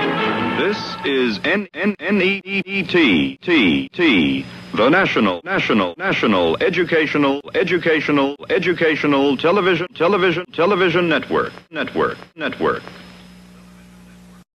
This is NEET, the National Educational Television Network.